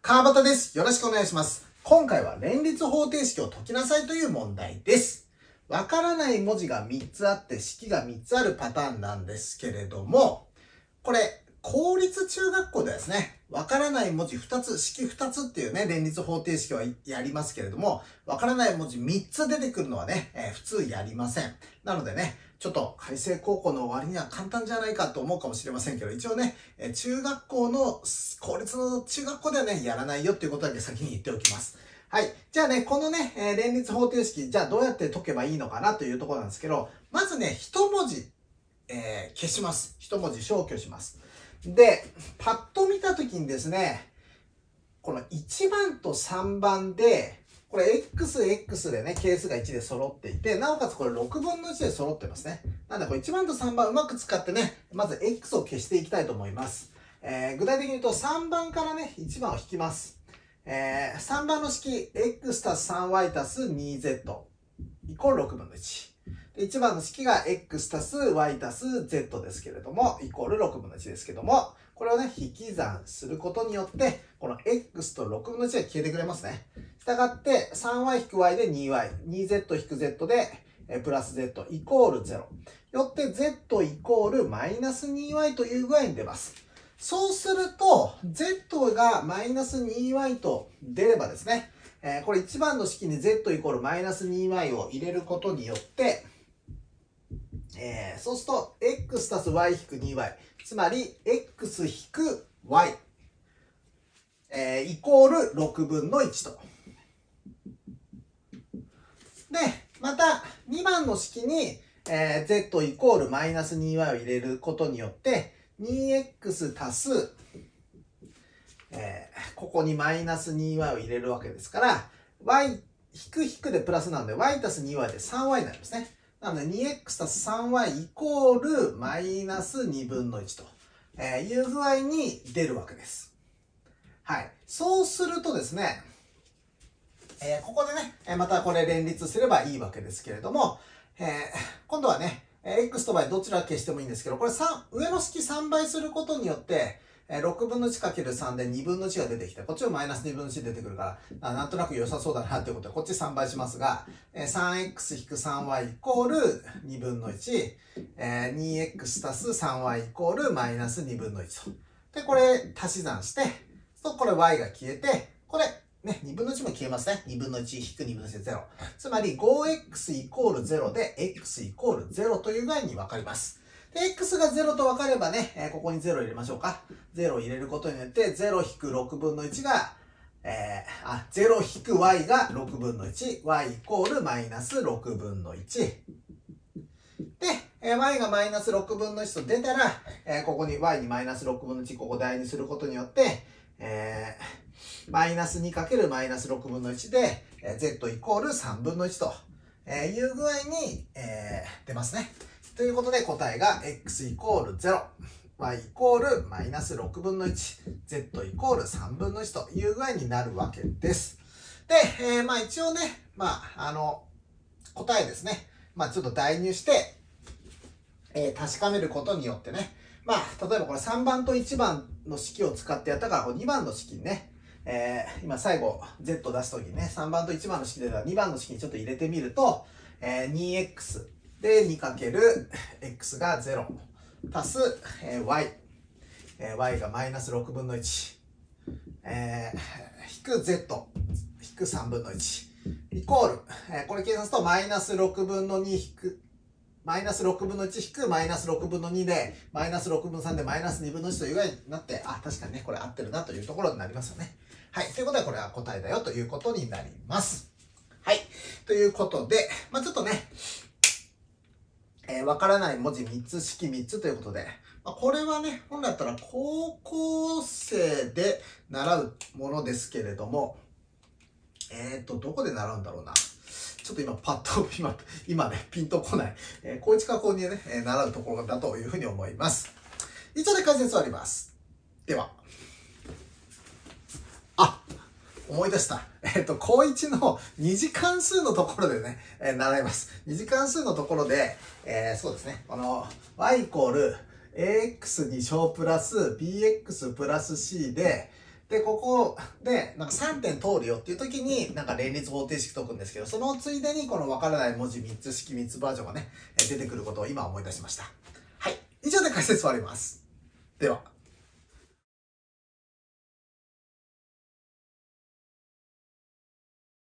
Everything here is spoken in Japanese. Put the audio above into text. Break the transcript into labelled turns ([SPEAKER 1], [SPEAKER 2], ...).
[SPEAKER 1] 川端です。よろしくお願いします。今回は連立方程式を解きなさいという問題です。わからない文字が3つあって式が3つあるパターンなんですけれども、これ、公立中学校ではですね、わからない文字2つ、式2つっていうね、連立方程式はやりますけれども、わからない文字3つ出てくるのはね、普通やりません。なのでね、ちょっと開成高校の割には簡単じゃないかと思うかもしれませんけど、一応ね、中学校の、公立の中学校ではね、やらないよっていうことだけ先に言っておきます。はい。じゃあね、このね、連立方程式、じゃあどうやって解けばいいのかなというところなんですけど、まずね、一文字、消します。一文字消去します。で、パッと見たときにですね、この1番と3番で、これ XX でね、係数が1で揃っていて、なおかつこれ6分の1で揃ってますね。なんでこれ1番と3番うまく使ってね、まず X を消していきたいと思います。具体的に言うと3番からね、1番を引きます。3番の式、X たす 3Y たす 2Z イコール6分の1。1番の式が X たす Y たす Z ですけれども、イコール6分の1ですけども、これをね、引き算することによって、この X と6分の1が消えてくれますね。したがって、3Y-Y で 2Y、2Z-Z で、プラス Z イコール0。よって Z イコールマイナス 2Y という具合に出ます。そうすると、Z がマイナス 2Y と出ればですね、これ1番の式に Z イコールマイナス 2Y を入れることによって、そうすると、x たす y 引く 2y。つまり、x 引く y。イコール6分の1と。で、また、2番の式に、z イコールマイナス 2y を入れることによって、2x たす、ここにマイナス 2y を入れるわけですから、y 引く引くでプラスなので、y たす 2y で 3y になりますね。なので 2x たす 3y イコールマイナス2分の1という具合に出るわけです。はい。そうするとですね、ここでね、またこれ連立すればいいわけですけれども、今度はね、x と y どちら消してもいいんですけど、これ上の式3倍することによって、6分の 1×3 で2分の1が出てきて、こっちもマイナス2分の1出てくるから、なんとなく良さそうだなっていうことで、こっち3倍しますが、3x-3y イコール2分の1、2x たす 3y イコールマイナス2分の1と。で、これ足し算して、これ y が消えて、これ、ね、2分の1も消えますね。2分の1引く2分の1で0。つまり 5x イコール0で x イコール0という具合に分かります。で、x が0と分かればね、ここに0入れましょうか。0を入れることによって、0引く6分の1が、0引く y が6分の1、y イコールマイナス6分の1。で、y がマイナス6分の1と出たら、ここに y にマイナス6分の1、ここ代にすることによって、マイナス 2× マイナス6分の1で、z イコール3分の1という具合に、出ますね。ということで答えが x イコール0、y イコールマイナス6分の1、z イコール3分の1という具合になるわけです。で、まあ一応ね、答えですね。ちょっと代入して、確かめることによってね、例えばこれ3番と1番の式を使ってやったから、2番の式にね、今最後 z 出すときにね、3番と1番の式で2番の式にちょっと入れてみると、2x で 2×x が0足す、y がマイナス6分の1、引く z 引く3分の1イコール、これ計算するとマイナス6分の2引くマイナス6分の1引くマイナス6分の2で、マイナス6分の3でマイナス2分の1という具合になって、確かにね、これ合ってるなというところになりますよね。はい。ということで、これは答えだよということになります。はい。ということで、ちょっとね、わからない文字3つ、式3つということで、これはね、本来だったら高校生で習うものですけれども、どこで習うんだろうな。ちょっと今パッと、今ね、ピンとこない。高1か高2でね、習うところだというふうに思います。以上で解説終わります。では。思い出した。高1の二次関数のところでね、習います。二次関数のところで、そうですね。y イコール ax 2乗プラス bx プラス c で、 で、ここで、なんか3点通るよっていう時に、なんか連立方程式解くんですけど、そのついでにこのわからない文字3つ式3つバージョンがね、出てくることを今思い出しました。はい。以上で解説終わります。では。